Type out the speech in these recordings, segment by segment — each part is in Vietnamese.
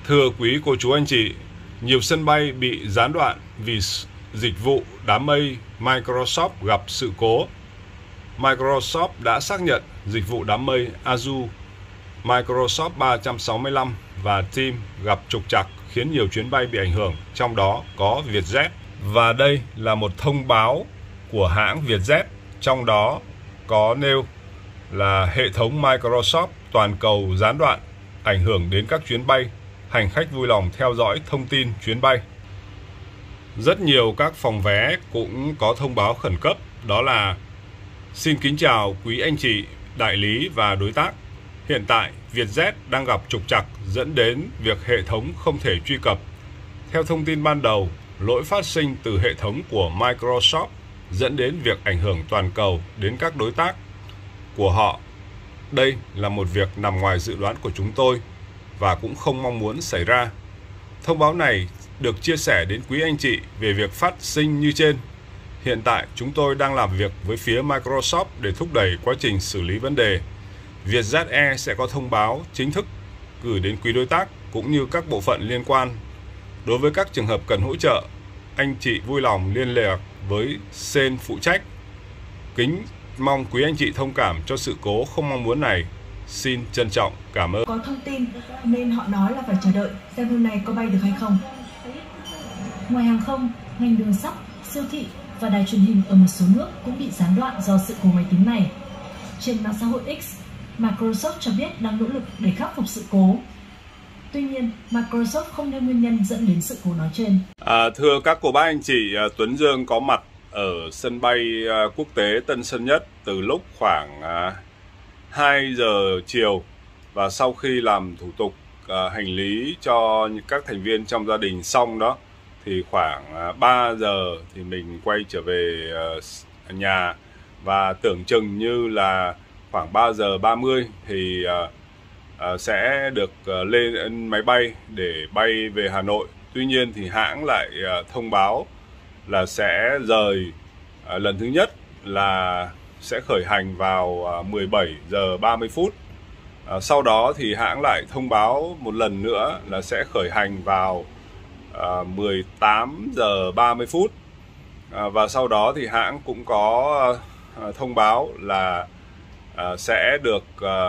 Thưa quý cô chú anh chị, nhiều sân bay bị gián đoạn vì dịch vụ đám mây Microsoft gặp sự cố. Microsoft đã xác nhận dịch vụ đám mây Azure Microsoft 365 và Teams gặp trục trặc khiến nhiều chuyến bay bị ảnh hưởng, trong đó có Vietjet. Và đây là một thông báo của hãng Vietjet, trong đó có nêu là hệ thống Microsoft toàn cầu gián đoạn, ảnh hưởng đến các chuyến bay. Hành khách vui lòng theo dõi thông tin chuyến bay. Rất nhiều các phòng vé cũng có thông báo khẩn cấp, đó là: xin kính chào quý anh chị, đại lý và đối tác. Hiện tại, Vietjet đang gặp trục trặc dẫn đến việc hệ thống không thể truy cập. Theo thông tin ban đầu, lỗi phát sinh từ hệ thống của Microsoft dẫn đến việc ảnh hưởng toàn cầu đến các đối tác của họ. Đây là một việc nằm ngoài dự đoán của chúng tôi và cũng không mong muốn xảy ra. Thông báo này được chia sẻ đến quý anh chị về việc phát sinh như trên. Hiện tại chúng tôi đang làm việc với phía Microsoft để thúc đẩy quá trình xử lý vấn đề. Vietjet Air sẽ có thông báo chính thức gửi đến quý đối tác cũng như các bộ phận liên quan. Đối với các trường hợp cần hỗ trợ, anh chị vui lòng liên lạc với sên phụ trách. Kính mong quý anh chị thông cảm cho sự cố không mong muốn này. Xin trân trọng cảm ơn. Có thông tin nên họ nói là phải chờ đợi xem hôm nay có bay được hay không. Ngoài hàng không, ngành đường sắt, siêu thị và đài truyền hình ở một số nước cũng bị gián đoạn do sự cố máy tính này. Trên mạng xã hội X, Microsoft cho biết đang nỗ lực để khắc phục sự cố. Tuy nhiên, Microsoft không nêu nguyên nhân dẫn đến sự cố nói trên. Thưa các cô bác anh chị, Tuấn Dương có mặt ở sân bay quốc tế Tân Sơn Nhất từ lúc khoảng 2 giờ chiều, và sau khi làm thủ tục hành lý cho các thành viên trong gia đình xong đó thì khoảng 3 giờ thì mình quay trở về nhà, và tưởng chừng như là khoảng 3 giờ 30 thì sẽ được lên máy bay để bay về Hà Nội. Tuy nhiên thì hãng lại thông báo là sẽ rời lần thứ nhất là sẽ khởi hành vào 17 giờ 30 phút. Sau đó thì hãng lại thông báo một lần nữa là sẽ khởi hành vào 18 giờ 30 phút. Và sau đó thì hãng cũng có thông báo là sẽ được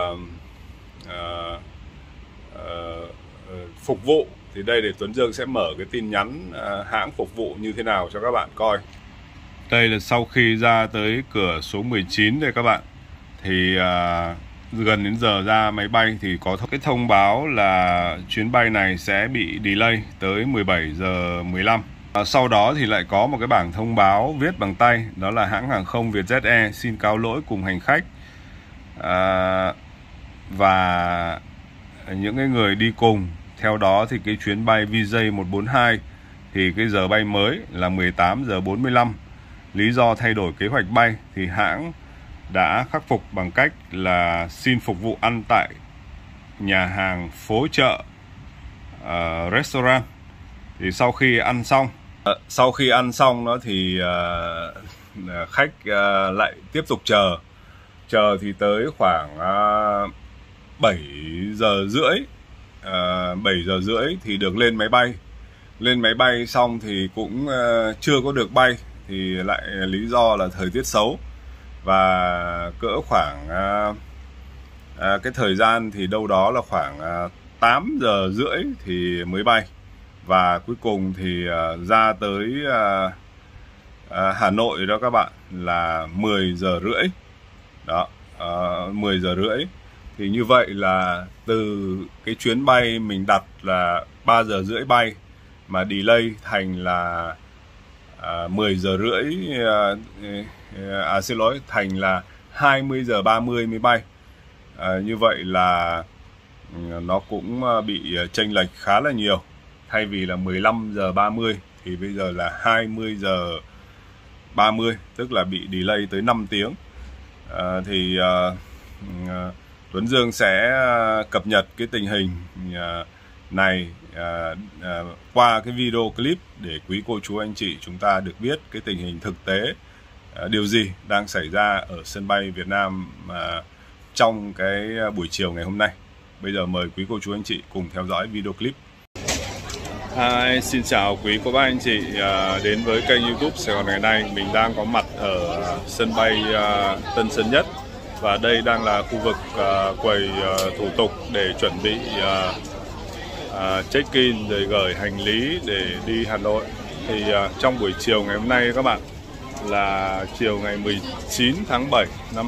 phục vụ. Thì đây để Tuấn Dương sẽ mở cái tin nhắn hãng phục vụ như thế nào cho các bạn coi. Đây là sau khi ra tới cửa số 19 đây các bạn, thì gần đến giờ ra máy bay thì có cái thông báo là chuyến bay này sẽ bị delay tới 17 giờ 15. Sau đó thì lại có một cái bảng thông báo viết bằng tay, đó là hãng hàng không Vietjet Air xin cáo lỗi cùng hành khách và những cái người đi cùng. Theo đó thì cái chuyến bay VJ142 thì cái giờ bay mới là 18 giờ 45. Lý do thay đổi kế hoạch bay thì hãng đã khắc phục bằng cách là xin phục vụ ăn tại nhà hàng phố chợ restaurant. Thì sau khi ăn xong đó thì khách lại tiếp tục chờ thì tới khoảng 7 giờ rưỡi thì được lên máy bay xong thì cũng chưa có được bay, thì lại lý do là thời tiết xấu, và cỡ khoảng cái thời gian thì đâu đó là khoảng 8 giờ rưỡi thì mới bay, và cuối cùng thì ra tới Hà Nội đó các bạn là 10 giờ rưỡi đó, 10 giờ rưỡi. Thì như vậy là từ cái chuyến bay mình đặt là 3 giờ rưỡi bay mà delay thành là 10 giờ rưỡi, xin lỗi, thành là 20 giờ 30 mới bay. Như vậy là nó cũng bị chênh lệch khá là nhiều. Thay vì là 15 giờ 30 thì bây giờ là 20 giờ 30, tức là bị delay tới 5 tiếng. Thì Tuấn Dương sẽ cập nhật cái tình hình này qua cái video clip để quý cô chú anh chị chúng ta được biết cái tình hình thực tế, điều gì đang xảy ra ở sân bay Việt Nam trong cái buổi chiều ngày hôm nay. Bây giờ mời quý cô chú anh chị cùng theo dõi video clip. Hi, xin chào quý cô bác anh chị đến với kênh YouTube Sài Gòn ngày nay. Mình đang có mặt ở sân bay Tân Sơn Nhất và đây đang là khu vực quầy thủ tục để chuẩn bị check-in rồi gửi hành lý để đi Hà Nội. Thì trong buổi chiều ngày hôm nay các bạn, là chiều ngày 19 tháng 7 năm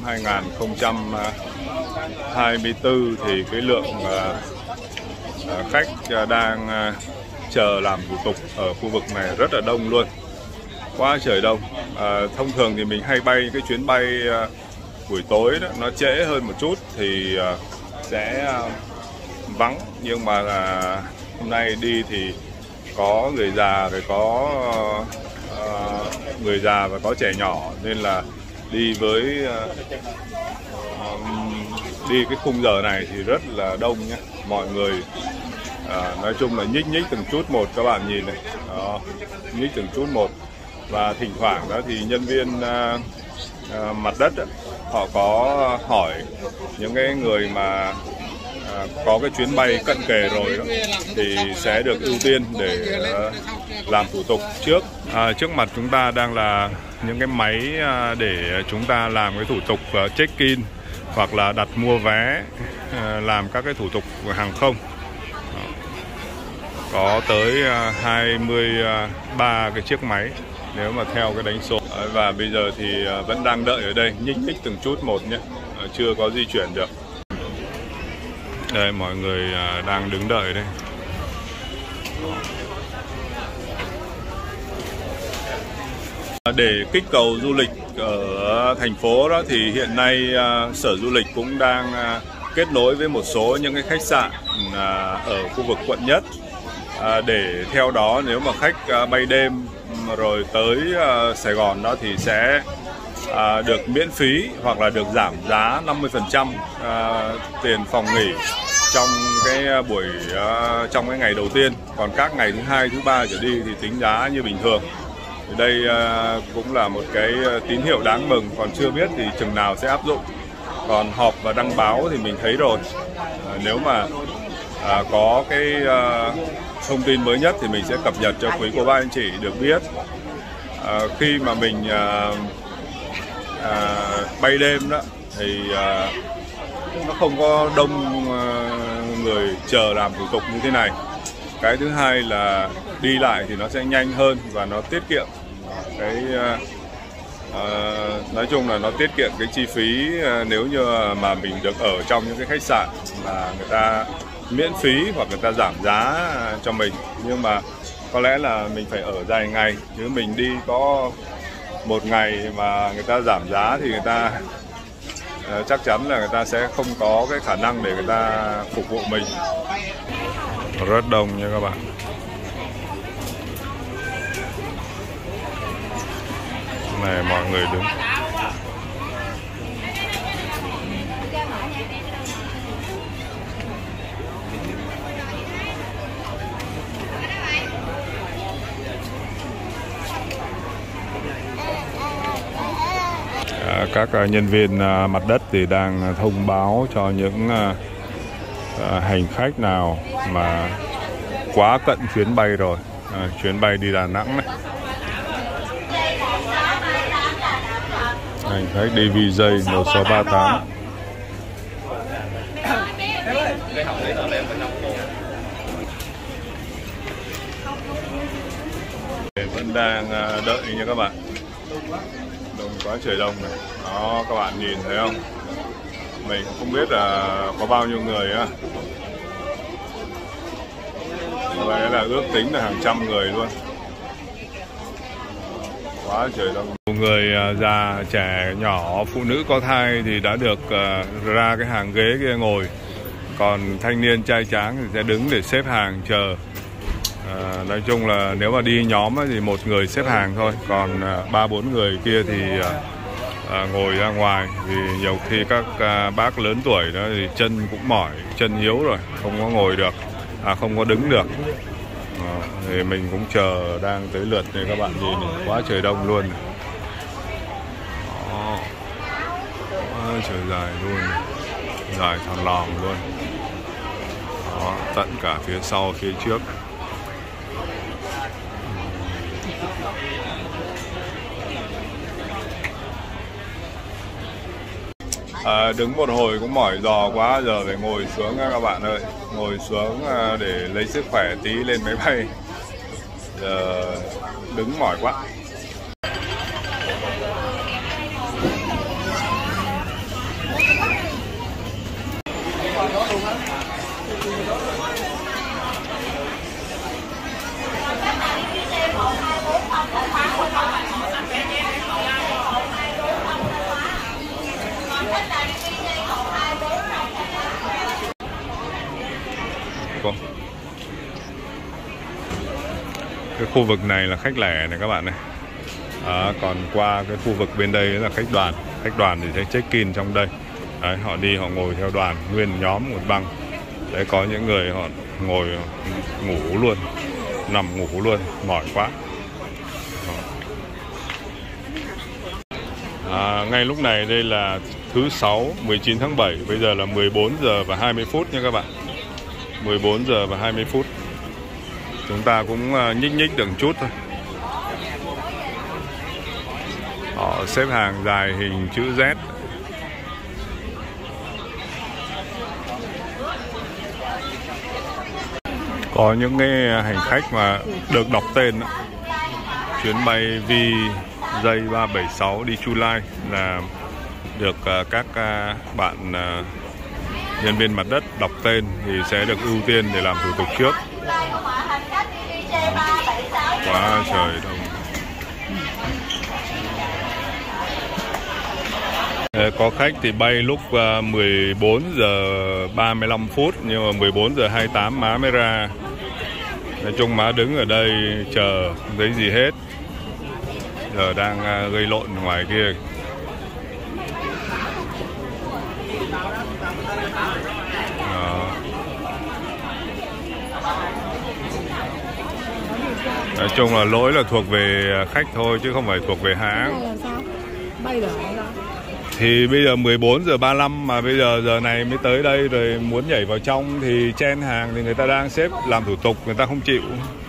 2024 thì cái lượng khách đang chờ làm thủ tục ở khu vực này rất là đông luôn, quá trời đông. Thông thường thì mình hay bay cái chuyến bay buổi tối đó, nó trễ hơn một chút thì sẽ vắng, nhưng mà hôm nay đi thì có người già rồi có người già và có trẻ nhỏ, nên là đi với đi cái khung giờ này thì rất là đông nhé. Mọi người nói chung là nhích từng chút một, các bạn nhìn này đó, nhích từng chút một. Và thỉnh thoảng đó thì nhân viên mặt đất đó, họ có hỏi những cái người mà có cái chuyến bay cận kề rồi đó, thì sẽ được ưu tiên để làm thủ tục trước. Trước mặt chúng ta đang là những cái máy để chúng ta làm cái thủ tục check-in hoặc là đặt mua vé, làm các cái thủ tục hàng không. Có tới 23 cái chiếc máy nếu mà theo cái đánh số. Và bây giờ thì vẫn đang đợi ở đây, nhích từng chút một nhé, chưa có di chuyển được. Đây, mọi người đang đứng đợi đây. Để kích cầu du lịch ở thành phố đó thì hiện nay Sở Du lịch cũng đang kết nối với một số những cái khách sạn ở khu vực quận Nhất, để theo đó nếu mà khách bay đêm rồi tới Sài Gòn đó thì sẽ được miễn phí hoặc là được giảm giá 50% tiền phòng nghỉ trong cái buổi trong cái ngày đầu tiên. Còn các ngày thứ hai, thứ ba trở đi thì tính giá như bình thường. Thì đây cũng là một cái tín hiệu đáng mừng, còn chưa biết thì chừng nào sẽ áp dụng. Còn họp và đăng báo thì mình thấy rồi. Nếu mà có cái thông tin mới nhất thì mình sẽ cập nhật cho quý cô bác anh chị được biết. Khi mà mình bay đêm đó thì nó không có đông người chờ làm thủ tục như thế này. Cái thứ hai là đi lại thì nó sẽ nhanh hơn và nó tiết kiệm cái nói chung là nó tiết kiệm cái chi phí nếu như mà mình được ở trong những cái khách sạn mà người ta miễn phí hoặc người ta giảm giá cho mình. Nhưng mà có lẽ là mình phải ở dài ngày, chứ mình đi có một ngày mà người ta giảm giá thì người ta chắc chắn là người ta sẽ không có cái khả năng để người ta phục vụ mình. Rất đông nha các bạn. Này, mọi người đứng. Các nhân viên mặt đất thì đang thông báo cho những hành khách nào mà quá cận chuyến bay rồi, chuyến bay đi Đà Nẵng này. Hành khách đi VJ 1638 vẫn đang đợi nha các bạn. Đông quá trời đông này. Đó, các bạn nhìn thấy không? Mình không biết là có bao nhiêu người á. Vậy là ước tính là hàng trăm người luôn. Quá trời đông. Người già, trẻ, nhỏ, phụ nữ có thai thì đã được ra cái hàng ghế kia ngồi. Còn thanh niên trai tráng thì sẽ đứng để xếp hàng chờ. Nói chung là nếu mà đi nhóm thì một người xếp hàng thôi, còn 3-4 người kia thì ngồi ra ngoài. Vì nhiều khi các bác lớn tuổi đó thì chân cũng mỏi, chân yếu rồi, không có ngồi được, không có đứng được. Thì mình cũng chờ đang tới lượt này, các bạn nhìn này, quá trời đông luôn. Đó, quá trời dài luôn, dài thòn lòm luôn. Đó, tận cả phía sau, phía trước. Đứng một hồi cũng mỏi giò quá, giờ phải ngồi xuống các bạn ơi. Ngồi xuống để lấy sức khỏe tí lên máy bay. Giờ đứng mỏi quá. Cái khu vực này là khách lẻ này các bạn này. Còn qua cái khu vực bên đây là khách đoàn. Khách đoàn thì sẽ check-in trong đây. Đấy, họ đi họ ngồi theo đoàn nguyên nhóm một băng. Đấy, có những người họ ngồi ngủ luôn, nằm ngủ luôn, mỏi quá. Ngay lúc này đây là thứ 6 19 tháng 7. Bây giờ là 14 giờ và 20 phút nha các bạn. 14 giờ và 20 phút. Chúng ta cũng nhích được chút thôi. Họ xếp hàng dài hình chữ Z. Có những cái hành khách mà được đọc tên đó. Chuyến bay VJ376 đi Chu Lai là được các bạn nhân viên mặt đất đọc tên thì sẽ được ưu tiên để làm thủ tục trước. Quá trời đông. Có khách thì bay lúc 14 giờ 35 phút nhưng mà 14 giờ 28 má mới ra. Nói chung má đứng ở đây chờ không thấy gì hết. Giờ đang gây lộn ngoài kia. Nói chung là lỗi là thuộc về khách thôi chứ không phải thuộc về hãng. Thì bây giờ 14 giờ 35 mà bây giờ này mới tới đây rồi muốn nhảy vào trong thì chen hàng thì người ta đang xếp làm thủ tục, người ta không chịu.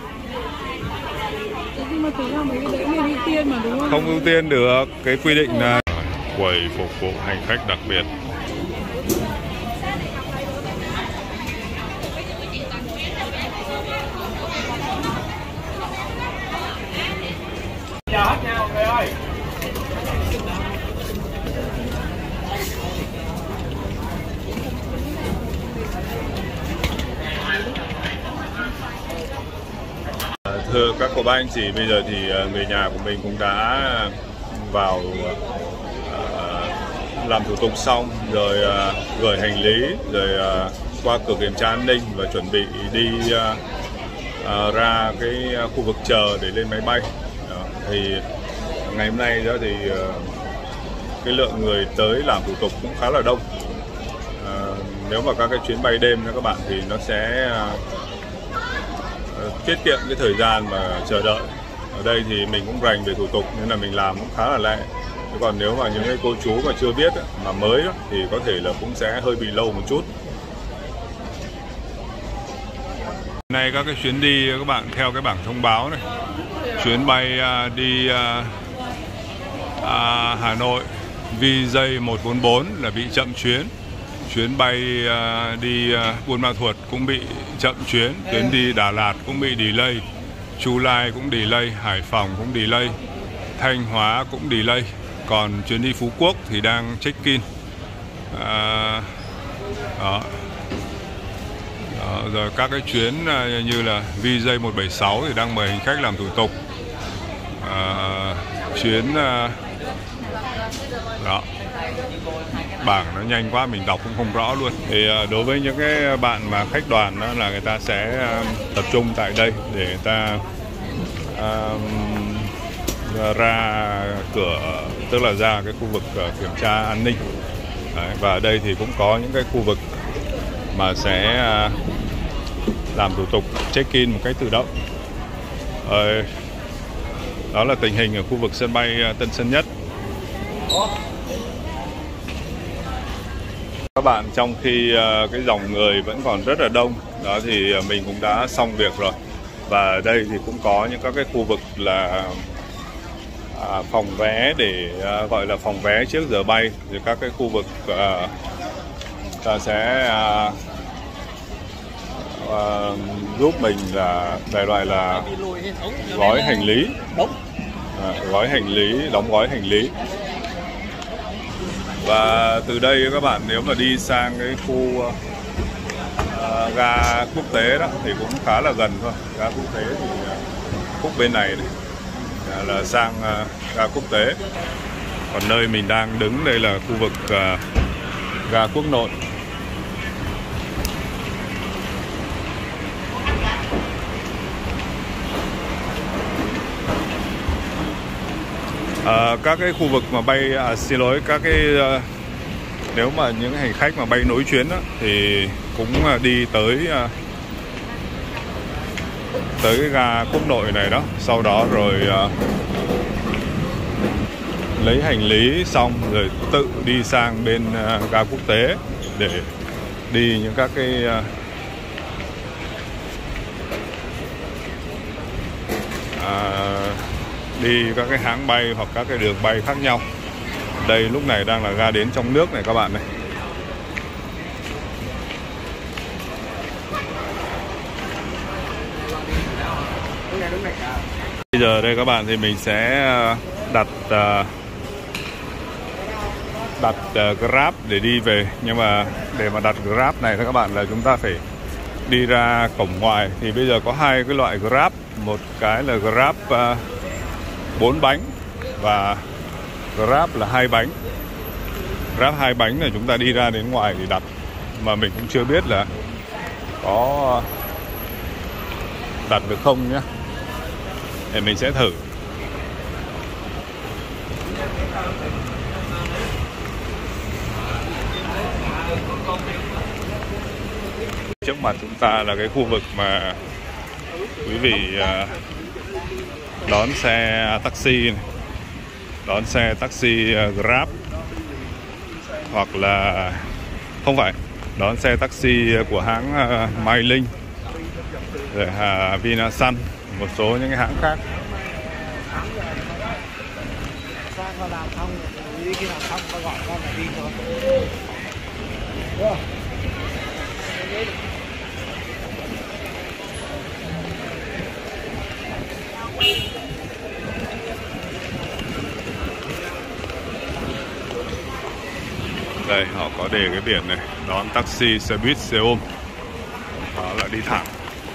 Nhưng mà thế là mấy cái đấy mình ưu tiên mà đúng không? Không ưu tiên được, cái quy định là quầy phục vụ hành khách đặc biệt. Thưa các cô bác anh chị, bây giờ thì người nhà của mình cũng đã vào làm thủ tục xong rồi, gửi hành lý rồi qua cửa kiểm tra an ninh và chuẩn bị đi ra cái khu vực chờ để lên máy bay. Thì ngày hôm nay đó thì cái lượng người tới làm thủ tục cũng khá là đông. Nếu mà các cái chuyến bay đêm đó các bạn thì nó sẽ tiết kiệm cái thời gian mà chờ đợi. Ở đây thì mình cũng rành về thủ tục nên là mình làm cũng khá là lẹ. Còn nếu mà những cái cô chú mà chưa biết mà mới thì có thể là cũng sẽ hơi bị lâu một chút. Nay các cái chuyến đi các bạn theo cái bảng thông báo này. Chuyến bay đi Hà Nội VJ144 là bị chậm chuyến. Chuyến bay đi Buôn Ma Thuột cũng bị chậm chuyến. Chuyến đi Đà Lạt cũng bị delay. Chu Lai cũng delay. Hải Phòng cũng delay. Thanh Hóa cũng delay. Còn chuyến đi Phú Quốc thì đang check-in. Rồi các cái chuyến như là VJ176 thì đang mời hành khách làm thủ tục. Chuyến đó, bảng nó nhanh quá mình đọc cũng không rõ luôn. Thì đối với những cái bạn mà khách đoàn đó là người ta sẽ tập trung tại đây để người ta ra cửa, tức là ra cái khu vực kiểm tra an ninh. Đấy, và ở đây thì cũng có những cái khu vực mà sẽ làm thủ tục check-in một cách tự động. Đó là tình hình ở khu vực sân bay Tân Sơn Nhất. Các bạn, trong khi cái dòng người vẫn còn rất là đông đó thì mình cũng đã xong việc rồi. Và ở đây thì cũng có những các cái khu vực là phòng vé để gọi là phòng vé trước giờ bay. Rồi các cái khu vực ta sẽ giúp mình là đại loại là gói hành lý, gói hành lý, đóng gói hành lý. Và từ đây các bạn nếu mà đi sang cái khu ga quốc tế đó thì cũng khá là gần thôi. Ga quốc tế thì khúc bên này là sang ga quốc tế. Còn nơi mình đang đứng đây là khu vực ga quốc nội. Các cái khu vực mà bay, xin lỗi, các cái nếu mà những hành khách mà bay nối chuyến đó, thì cũng đi tới cái ga quốc nội này đó, sau đó rồi lấy hành lý xong rồi tự đi sang bên ga quốc tế để đi những các cái đi các cái hãng bay hoặc các cái đường bay khác nhau. Đây lúc này đang là ga đến trong nước này các bạn này. Bây giờ đây các bạn thì mình sẽ đặt Grab để đi về. Nhưng mà để mà đặt Grab này các bạn là chúng ta phải đi ra cổng ngoài. Thì bây giờ có hai cái loại Grab, một cái là Grab 4 bánh và Grab là 2 bánh. Grab 2 bánh là chúng ta đi ra đến ngoài để đặt, mà mình cũng chưa biết là có đặt được không nhé. Để mình sẽ thử. Trước mặt chúng ta là cái khu vực mà quý vị đón xe taxi này. Đón xe taxi Grab, hoặc là không phải, đón xe taxi của hãng Mai Linh, rồi Vinasun, một số những cái hãng khác. Đây họ có đề cái biển này, đón taxi xe buýt xe ôm. Đó là đi thẳng.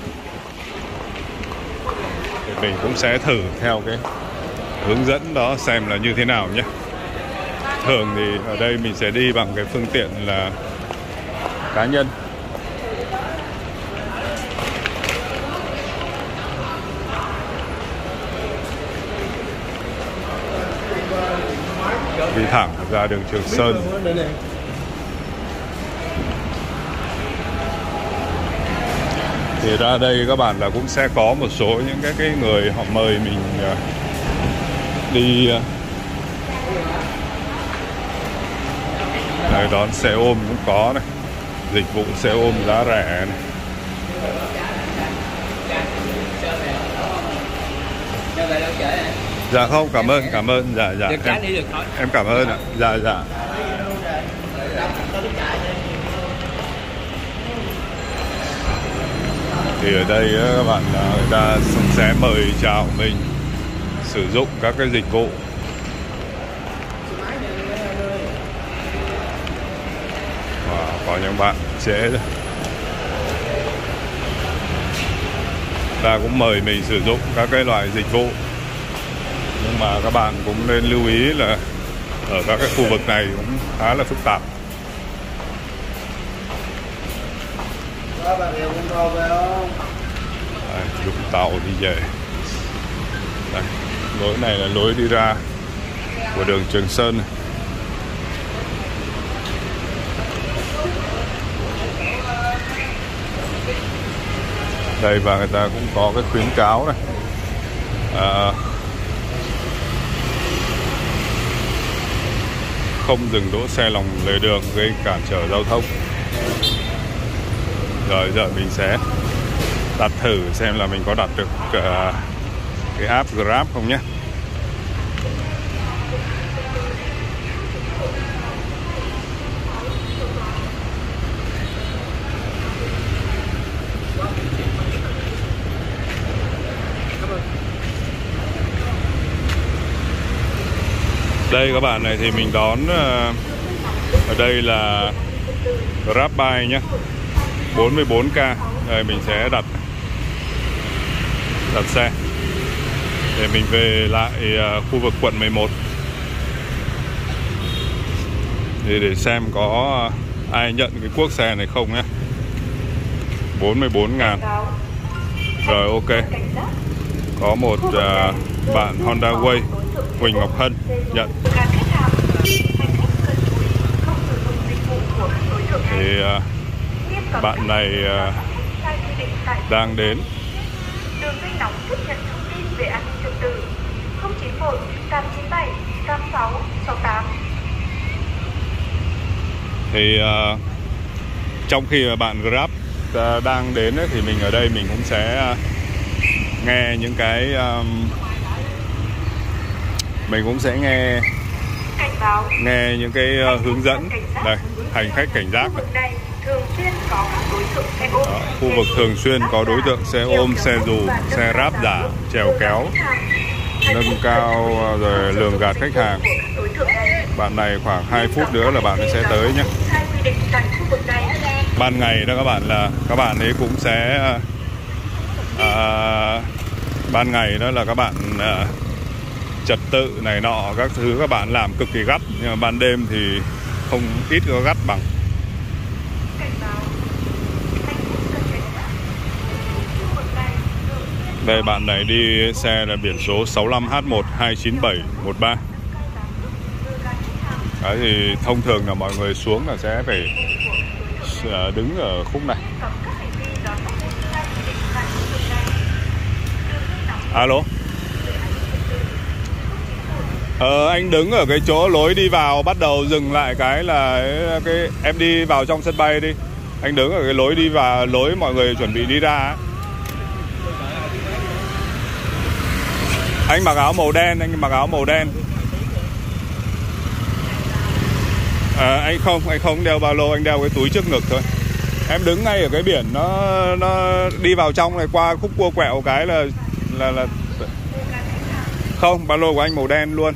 Thì mình cũng sẽ thử theo cái hướng dẫn đó xem là như thế nào nhé. Thường thì ở đây mình sẽ đi bằng cái phương tiện là cá nhân. Đi thẳng ra đường Trường Sơn. Thì ra đây các bạn là cũng sẽ có một số những cái người họ mời mình đi này, đón xe ôm cũng có này, dịch vụ xe ôm giá rẻ này. Dạ không, cảm ơn, dạ em cảm ơn ạ, dạ. Thì ở đây các bạn là người ta sẽ mời chào mình sử dụng các cái dịch vụ. Có những bạn trễ rồi, ta cũng mời mình sử dụng các cái loại dịch vụ. Nhưng mà các bạn cũng nên lưu ý là ở các cái khu vực này cũng khá là phức tạp. Vũng Tàu đi về. Đây, lối này là lối đi ra của đường Trường Sơn này. Đây, và người ta cũng có cái khuyến cáo này, không dừng đỗ xe lòng lề đường gây cản trở giao thông. Rồi giờ mình sẽ đặt thử xem là mình có đặt được cái app Grab không nhé. Đây các bạn này thì mình đón ở đây là GrabBike nhé, 44k. Đây mình sẽ đặt xe để mình về lại khu vực quận 11 để xem có ai nhận cái cuốc xe này không nhé. 44.000. Rồi ok. Có một bạn Honda Way Huỳnh Ngọc Hân nhận. Thì bạn này đang đến. Đường dây nóng tiếp nhận thông tin về an ninh trật tự 091 897 8668. Thì trong khi mà bạn Grab đang đến ấy, thì mình ở đây mình cũng sẽ nghe những cái mình cũng sẽ nghe những cái hướng dẫn. Đây, hành khách cảnh giác. Khu vực thường xuyên có đối tượng xe ôm, xe dù, xe ráp giả, chèo kéo, nâng cao rồi lường gạt khách hàng. Bạn này khoảng 2 phút nữa là bạn ấy sẽ tới nhé. Ban ngày đó các bạn, là các bạn ấy cũng sẽ ban ngày đó là các bạn trật tự này nọ các thứ các bạn làm cực kỳ gắt, nhưng mà ban đêm thì không ít có gắt bằng. Đây bạn này đi xe là biển số 65H1297713. Đấy thì thông thường là mọi người xuống là sẽ phải đứng ở khúc này. Alo. Anh đứng ở cái chỗ lối đi vào, bắt đầu dừng lại cái là cái em đi vào trong sân bay đi. Anh đứng ở cái lối đi vào, lối mọi người chuẩn bị đi ra. Anh mặc áo màu đen, anh không đeo ba lô, anh đeo cái túi trước ngực thôi. Em đứng ngay ở cái biển nó đi vào trong này, qua khúc cua quẹo cái là không, ba lô của anh màu đen luôn.